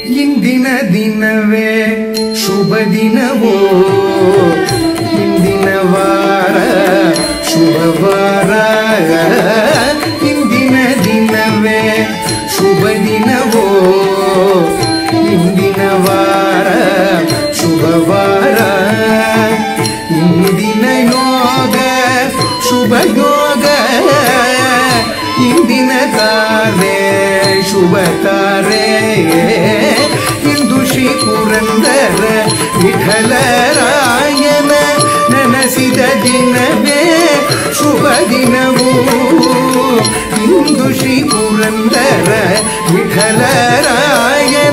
ಇಂದಿನ ದಿನವೇ ಶುಭ ದಿನವೋ ಇಂದಿನ ವಾರ ಶುಭವಾರ ಇಂದಿನ ದಿನವೇ ಶುಭ ದಿನವೋ ಇಂದಿನ ವಾರ ಶುಭವಾರ ಇಂದಿನ ಯೋಗ ಶುಭ ಯೋಗ ಇಂದಿನ ತಾರೆ ಶುಭ ತಾರೆ ಇಂದು ಶ್ರೀ ಪುರಂದರ ವಿಠಲರಾಯನ ನೆನೆಸಿದ ದಿನವೇ ಶುಭ ದಿನವೂ ಇಂದು ಶ್ರೀ ಪುರಂದರ ವಿಠಲರಾಯನ